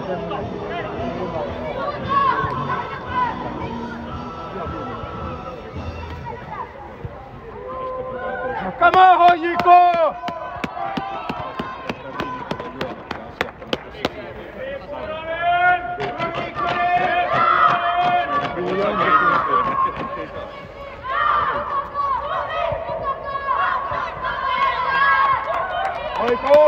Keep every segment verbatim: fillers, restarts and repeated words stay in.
Come on, J K! Oiko!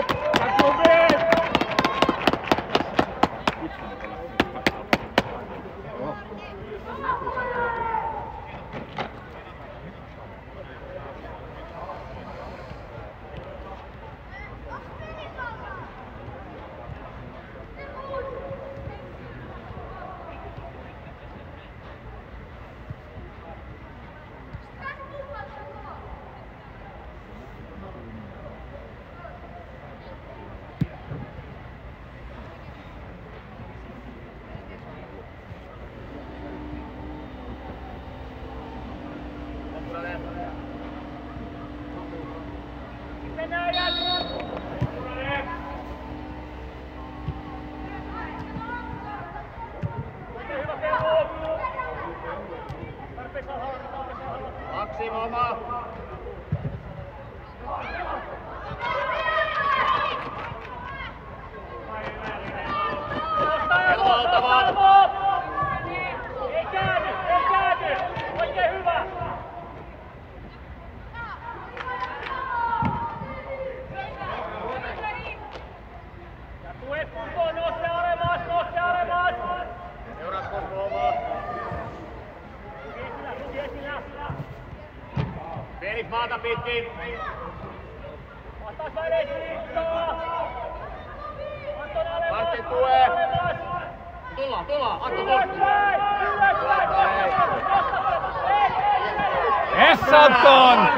Pelit maata pitkin. Vastas väliin liittoa. Martin tue. Tullaan, tullaan. Antto Holttu. Yes, Anton!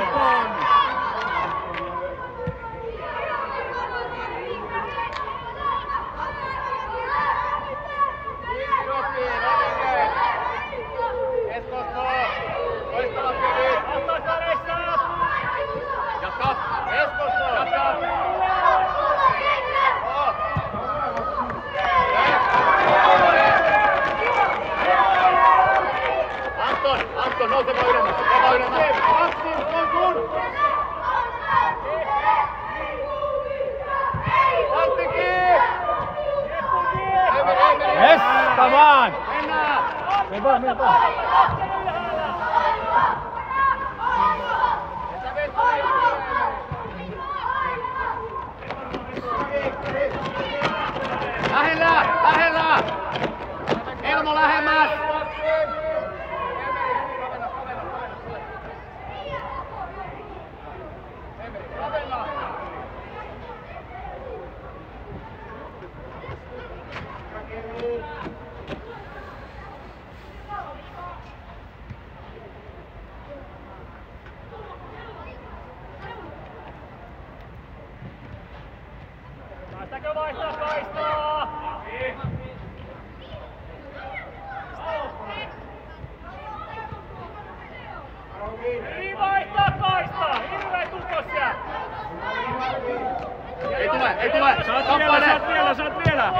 Anton, nouseva ylemmäs, nouseva ylemmäs. Kaksi, on sun! Anttikin! Yes, come on! Mennään! Mene vaan, mene vaan. Lähellä, lähellä! Elmo lähemmäs! Päästäkö vaihtaa kaistaa? Ei vaihtaa kaistaa! Hirveä tukos siellä! Ei tule, ei tule! Saat vielä, saat vielä, saat vielä!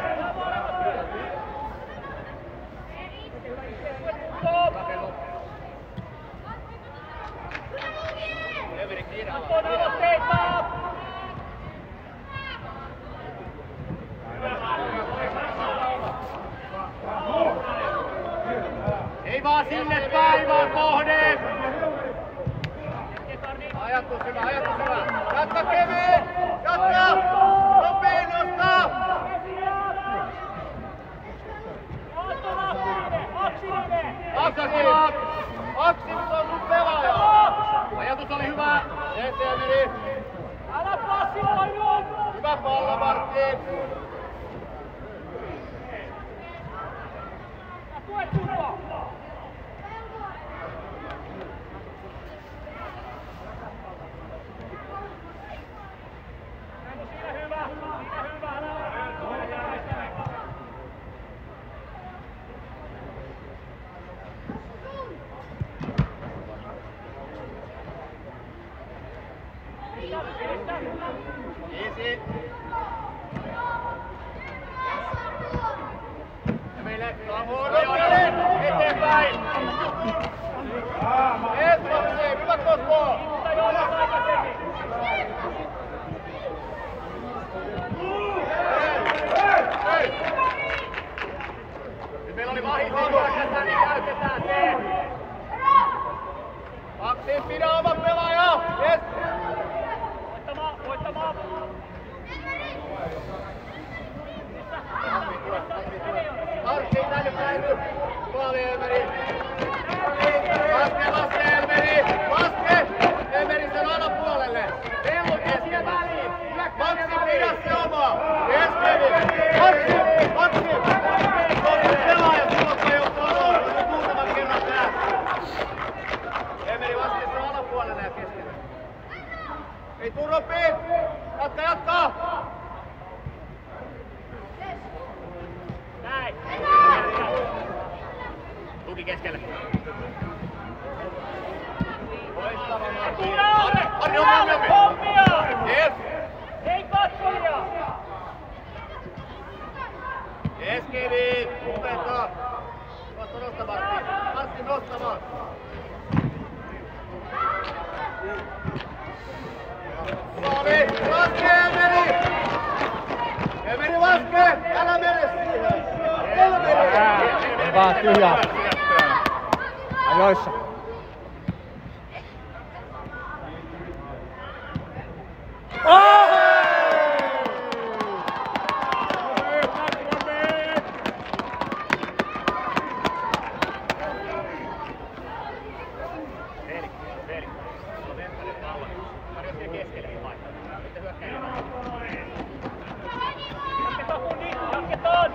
Anton aloitteita! Ei vaan sinne päin, vaan kohde! Ajatus hyvä, ajatus hyvä! Jatka Kevin! Jatka! Nopea nosta! Anton aktiivinen! Aktiivinen! Aktiivinen! Aktiivinen on sun pelaaja! Ajatus oli hyvä! Se se meni! Älä passivoidu! Hyvä pallo, Martin! Tue turvaa! Siinä hyvä! Siinä hyvä! Easy! Mene, Joonatanen, eteenpäin! Espoksi, hyvä Kosmo! Mutta Joonas aikaisemmin! Nyt meillä oli vahinko hyökätään, niin käytetään se! Maksim, pidä oma pelaaja! Yes! Voittamaan, voittamaan! Martti, tänne päin! Maali Elmeri! Laske, laske Elmeri! Laske! Elmeri sen alapuolelle! Vellu, keskiä väliin! Maksim, pidä se oma! Yes, Kevin! Maksim! Maksim! Maksim, pelaaja, silloin ei oo paloa! Se muutaman kerran päässä! Elmeri, laske sen alapuolelle ja keskellä! Ei tuu Robi! Jatka, jatka! Näin! Tuki keskelle. Tule alle! Arni Tule on alle! valmiimpi. Hommia! Yes! Ei katsoja! Yes, Kevin! Upeeta! Nosta, nosta Martti! Martti nostamaan! Maali! Laske Elmeri! Elmeri laske! Älä mene siihen! Elmeri! Vaan tyhjää. Ajoissa. Veli, Veli. Se on Venttäinen pallon. Tarjoa siihen keskelle vain. Sitten hyökkäin. Jatketaan kundi! Jatketaan!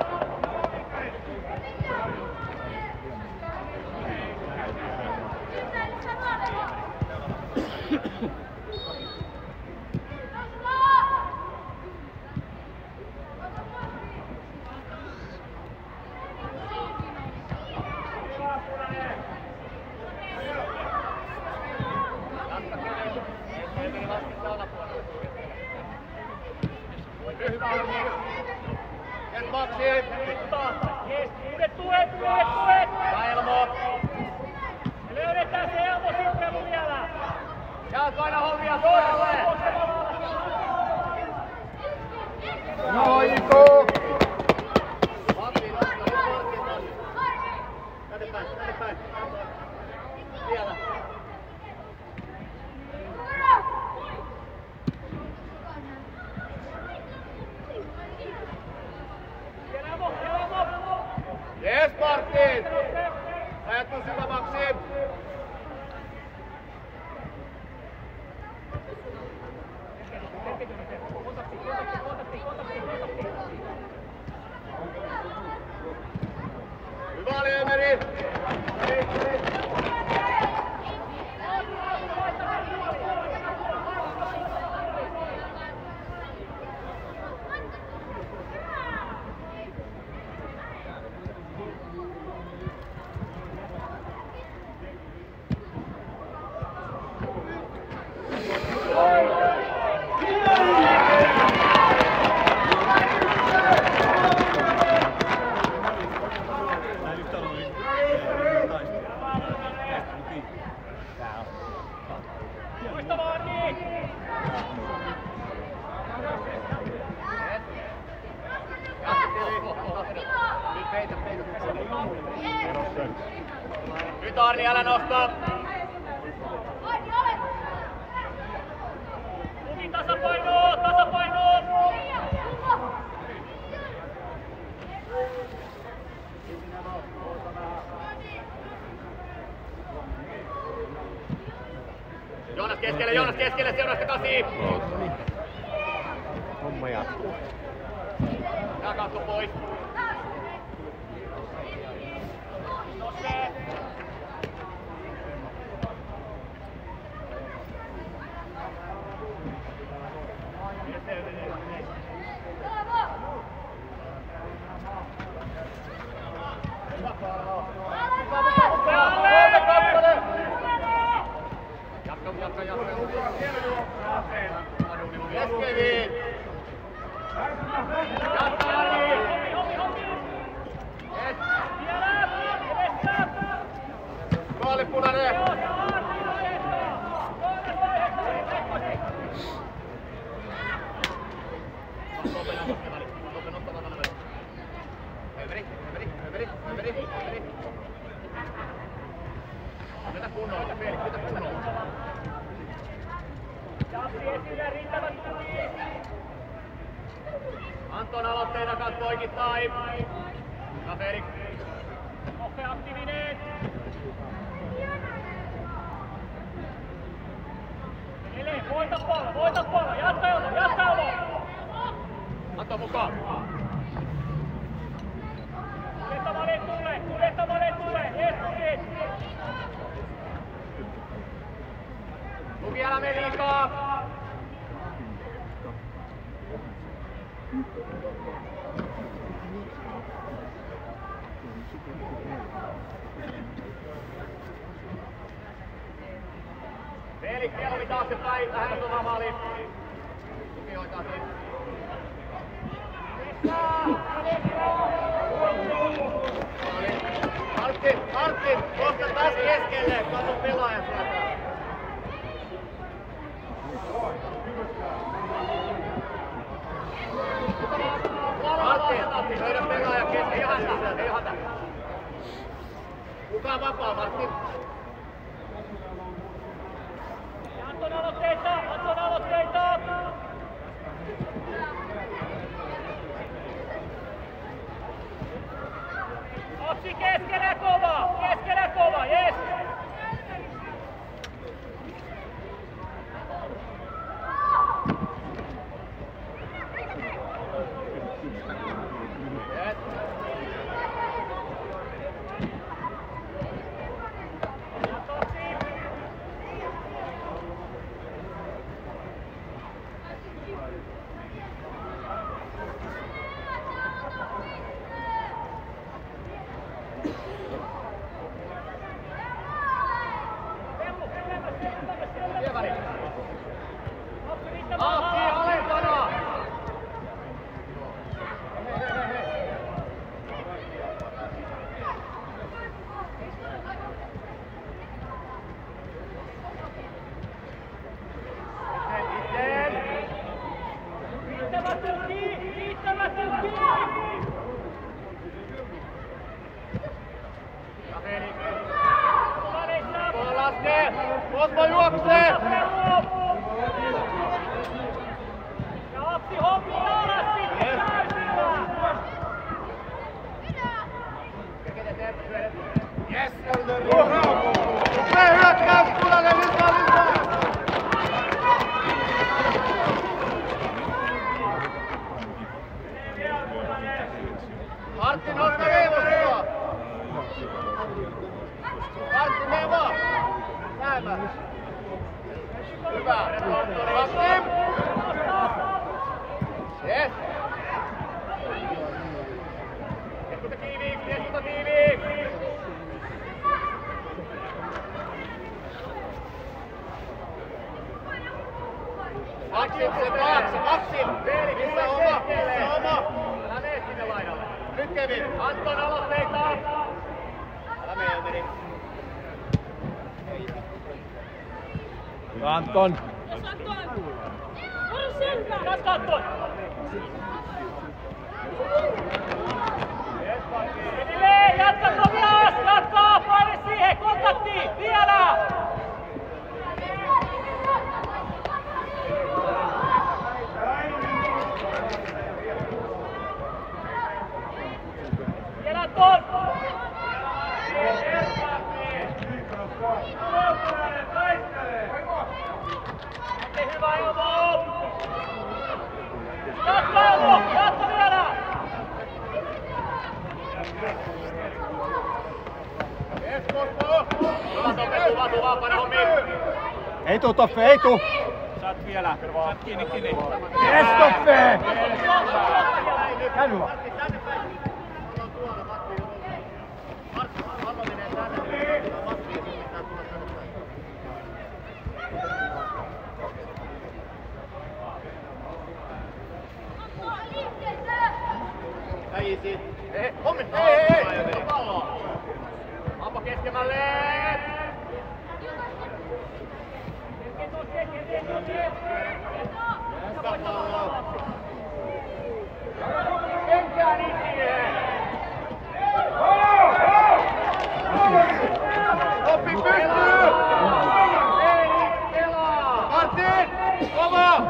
Maksim! Jes, uudet tuet, uudet tuet! Elmo! Me löydetään se Elmo Sirpelu vielä! Jaat aina hommia toisalle! Noiko! Matti, nosta, nyt Martti taas. Tänne päin, tänne päin. Vielä. Elmo, Elmo! Yes, Martin! Ajatus hyvä, Maksim! Hyvä oli Elmeri! Muistamaan Arni! Nyt Arni, älä nosta! Tuki tasapainoa, tasapainoa! Joonas keskelle, Joonas keskelle, seuraavasta kasi! Homma jatkuu. Ja katso pois. Nousee! Jatka, jatka, jatka. Yes, Kevin! Jatka, Arni! Hommi, hommi, hommi! Yes! punainen! Överi, överi, överi, överi, överi. Mitä kunnolla, Felix, mitä kunnolla? Japsi esille, riittävän tuki! Anton aloitteena kanssa poikittain. Ja Felix. Oppe aktiivinen! Ele, voita pallo, voita pallo, jatka Elmo, jatka Elmo! Anton mukaan. Kuljettavalle tulee, kuljettavalle tulee, yes, yes! Luki älä mene liikaa. Felix, mieluummin taaksepäin, lähemmäs omaa maaliin. Luki hoitaa sen. Martti, Martti, kohta taas keskelle, katso pelaaja sieltä. Martti, löydä pelaaja kesken, ei hätä, ei hätä. Kuka vapaa, Martti? Anton aloitteita, Anton aloitteita! Otsi keskellä kova, keskellä kova, jes! Yes. Pievari. Appi alempana! Hei, hei, hei, hei. Itteen, itteen. Riittävä tuki, riittävä tuki! Ja Felix. Kumppaneissa! Tuolla laskee! Osmo juoksee! Ja Appi hommi alas sitten täysillä! Yes! Upea hyökkäys, punainen, lisää, lisää! Martti, nosta reilusta! Martti, mene vaan! Lähemmäs! Hyvä! Martti! Yes! Keskuta tiiviiksi, keskuta tiiviiksi! Maksim se taakse, Maksim! Missä oma? Missä oma? Älä mene sinne laidalle. Nyt Kevin, Anton aloitteita! Älä mene, Elmeri. Anton. Jatka Anton! Edelleen, jatka Tomias! Jatka! Paine siihen! Kontakti! Vielä! Vielä Anton! Ante hyvä Elmo! Jatka Elmo! Jatka vielä! Yes, Kosmo! Hyvä Tope, tuva, tuva, pane hommiin! Ei tuu Toffe, ei tuu! Saat vielä. Saat kiinni, kiinni. Yes Toffe! Käy vaan! Martti, tänne päin! Tuolla tuolla, Matti. Martti, pallo menee tänne, niin Matti ja sun pitää tulla tänne päin. Easy. Hommi! Hei, hei, hei! Palloa! Ampa keskemmälle! Martin! Kova!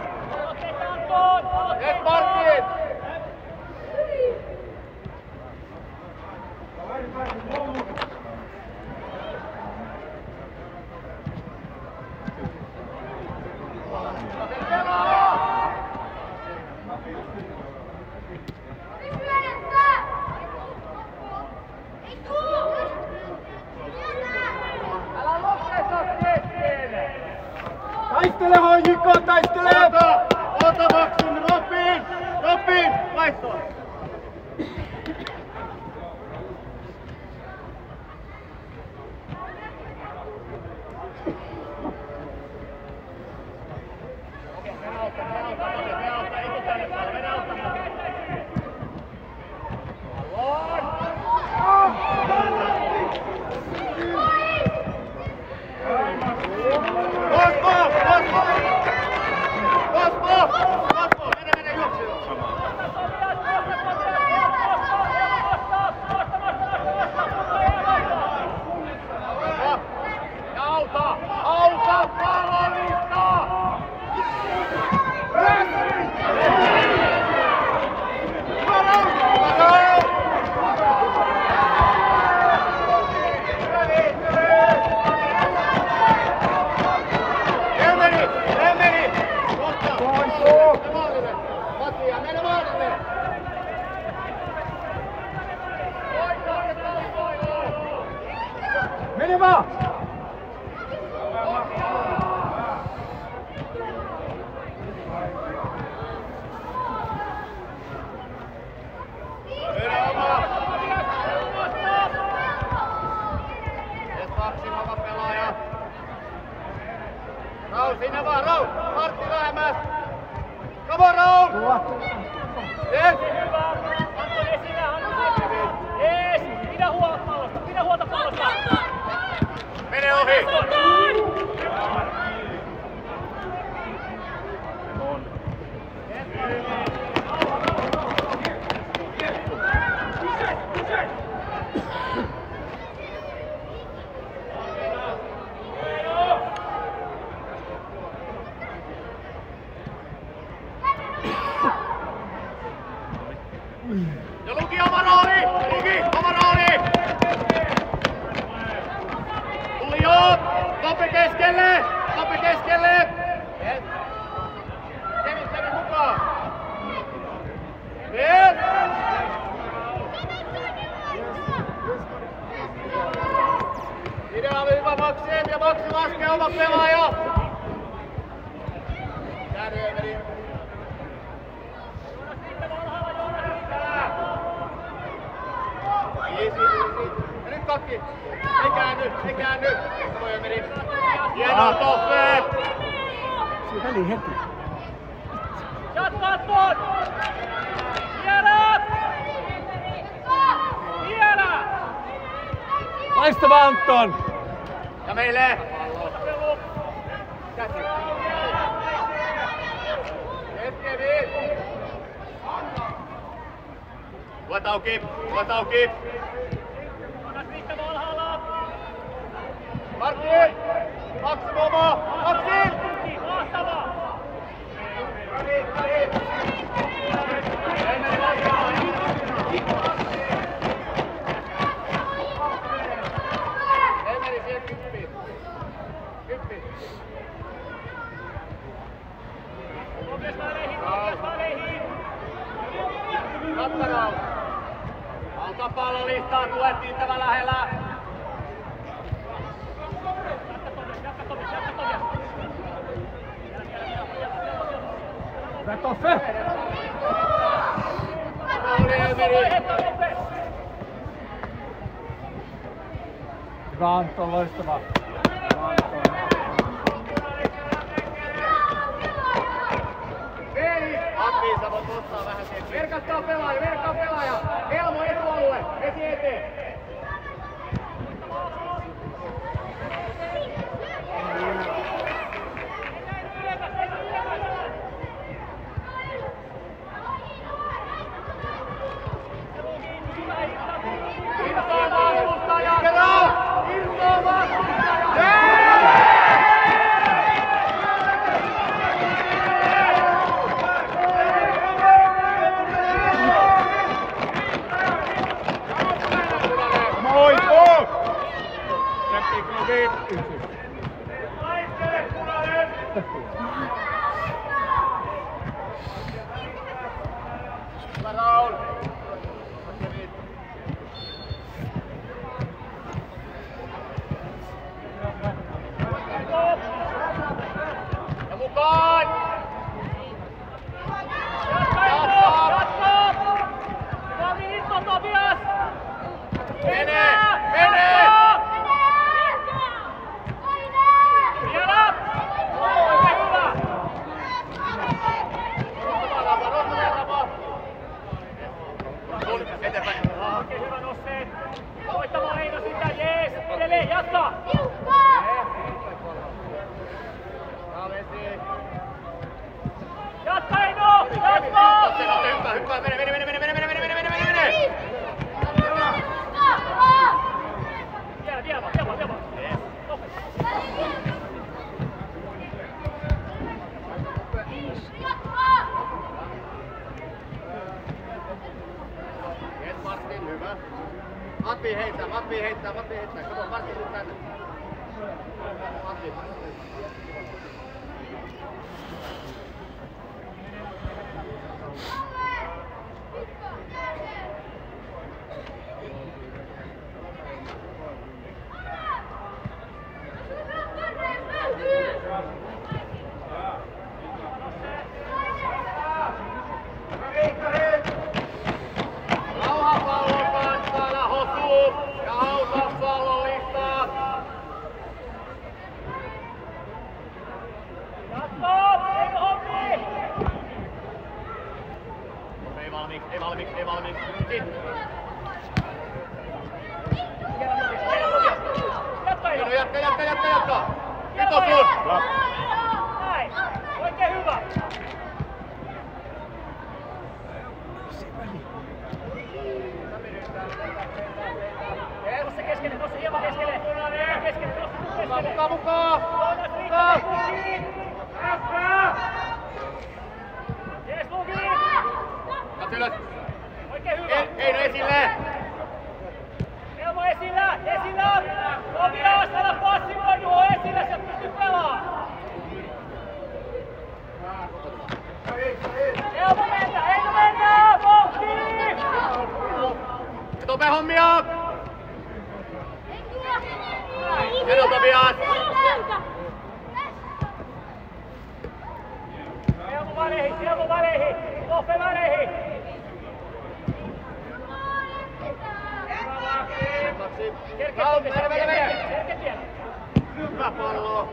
Yes, Martin! Taistele Hoijikko, taistele! Ota! Ota Maksim! Robin! Robin! Vaihtoa! Mene vaan! Rau, sinne vaan, Rau! Martti lähemmäs! Come on, Rau! Yes! Anto esille, Anto se! Ees! Pidä huolta pallosta, pidä huolta pallosta! Mene ohi! Ja Luki oma rooli! Luki oma rooli! Tuli joo! Topi keskelle! Topi keskelle! Yes! Kevin, Kevin mukaan! Yes! Ideaali hyvä Maksim ja Maksim laskee oma pelaaja! Käänny Emeli! Easy, easy. Ja nyt kakki. Ei käänny, ei käänny. Voi Emeli. Hienoa Toffe! Siinä väliin heti. Jatkaa tuon! Vielä! Vielä! Loistava Anton! Ja meille! Käsi. Yes, Kevin! Tuet auki, tuet auki! Martin! Maksim oma! Maksim! Mahtavaa! Emeli siihen kyppiin. Kyppi. Oikeas väleihin, oikeas väleihin! Jatka Rau. Auta pallo listaa, tuet riittävän lähellä. Hyvä Toffe! Rooli Emeli. Hyvä Anton, loistava. Hyvä Anton. Veli! Antti, sä voit ottaa vähän sen. Verkastaa pelaaja, verkkaa pelaaja. Elmo etualue, vesi eteen. Irtoa vastustaja! Irtoa vastustaja! Hyvä Raul. Ja mukaan! Jatkaa! Jatkaa! Tomi Itto, Tomias! Mene! Mene! Vielä! Oikein hyvä! Eteenpäin. Oikein hyvä nosteet. Voittamaan Heino sitä, jees! Edelleen, jatka! Jatka Heino! Jatka! Hyppää, hyppää, mene, mene, mene, mene, mene, mene, mene, mene, mene, mene! Vielä, vielä vaan, vielä vaan, vielä vaan. Yes, Martin, hyvä. Matti heittää, Matti heittää, Matti heittää. Kato, Martin nyt tänne. Matti. Rauha pallon kanssa, älä hosu ja auta pallollista. Jatka! Heino hommi! Ei valmiiksi, ei valmiiksi, ei valmiiksi. Sitten. Jatka Heino! Heino, jatka, jatka, jatka, jatka. Nyt on sun. Näin! Oikein hyvä! Tuossa keskelle, tuossa hieman keskelle! Hieman keskelle, tuossa keskelle! Mukaan, mukaan, mukaan. Joonas riittää, Luki! Jees, Luki! Katso ylös. Oikein hyvä! He- Heino esille. Elmo esillä! Esillä! Tomias, älä passivoidu! Oo esillä, sä pystyt pelaamaan! Elmo mennä! Heino mennä! Vauhtiin! Et opea hommia. Meno Tomias. Elmo väleihin! Elmo väleihin! Toffe väleihin! Kerkeä Raul, Toffe! mene, mene, mene. Kerkeä vielä! Hyvä pallo.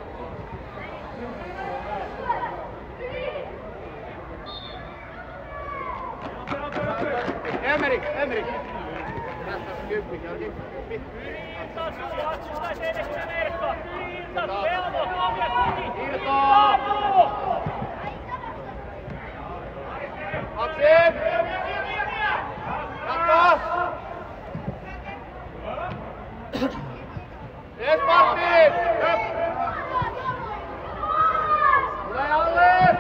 Emerik, Emerik. Tässä kymppi, kymppi. Irtas, Jatsu taisi edes sinä Erkka! Irtas, Elmo, Tomias, Luki! Irto! Maksim! Jatka! Yes, Martin! Höp! Tule alle!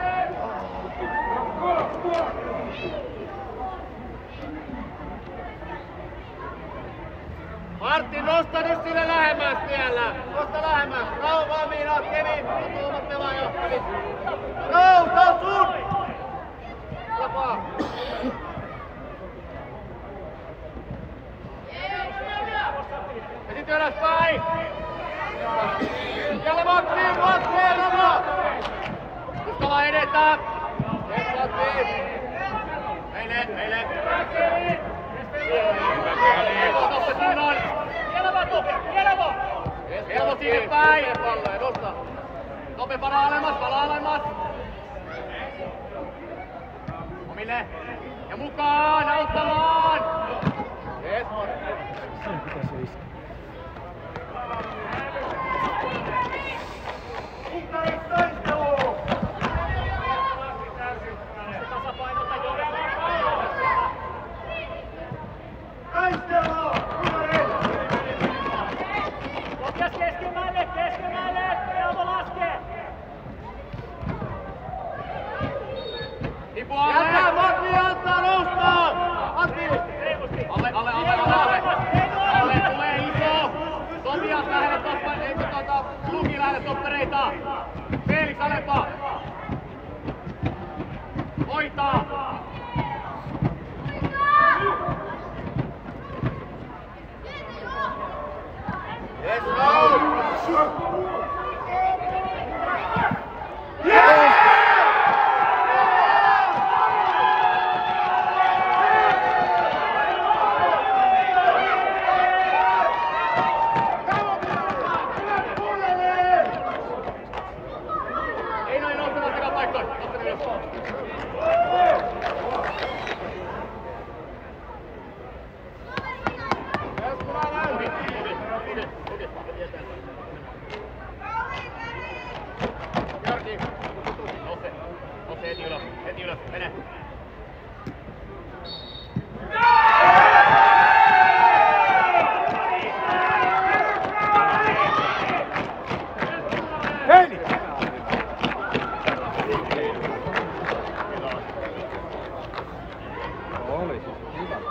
Martin, nosta nyt sille lähemmäs vielä! Nosta lähemmäs! Rauha valmiina, Kevin! Tuomat pelaaja! Rauha, tää on sun! Lapaa! Ja sit ylöspäin! Jälleen Maksim! Maksim! Rauha! Uskalla edetään! Yes, Maksim! Meille! Meille! Nosta sinnan! Vielä vaan, Toffe! Vielä vaan! Elmo sinne päin! Palloja, nosta! Tope palaa alemmas, palaa alemmas! Omille! Ja mukaan! Auttamaan! Yes, Sen pitäisi iskeä. Tasapainota Joonas! Tomias keskimmälle! Keskimmälle! Elmo laskee! Tipu alle! Jätä Matti antaa nostaa! Matti! Reilusti! Alle, alle, alle, alle, alle! Alle tulee paikkoihin. Ottakaa ylös. Ohi, ohi, ohi, ohi. Jarki. Nouse. Nouse heti ylös. Heti ylös. Mene. Heini! Oli siis hyvä.